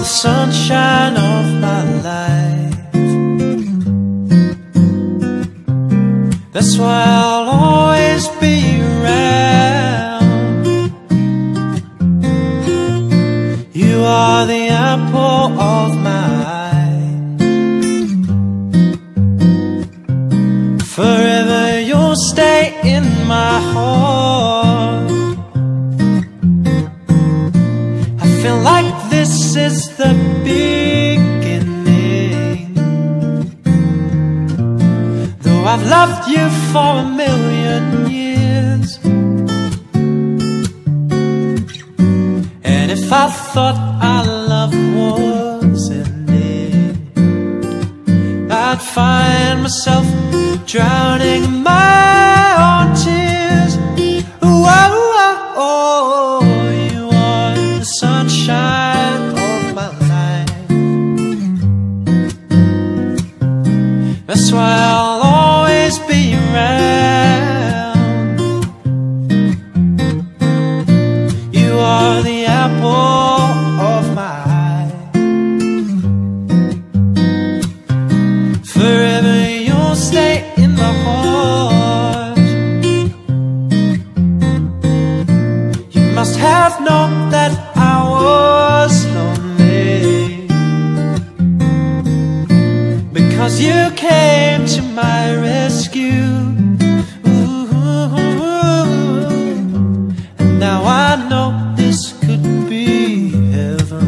the sunshine of my life. That's why I'll always be around. You are the apple of my eye. Forever you'll stay in my heart. I feel like this is the beginning. Though I've loved you for a million years, and if I thought our love was ending, I'd find myself drowning in my own tears. Whoa, oh, you are the sunshine of my life. That's why I'll always be around. You are the apple of my eye. Forever you'll stay in my heart. You must have known that I was lonely, because you came to my rescue. And now I know this could be heaven.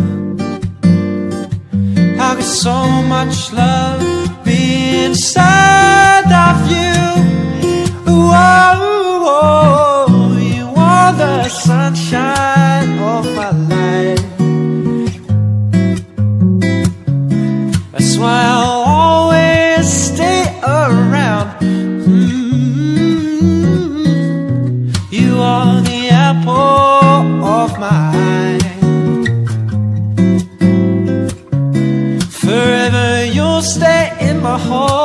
How could so much love be inside of you? Whoa, you are the sunshine of my life. That's why I'll always stay around. You are the apple of my eye. Forever you'll stay in my heart.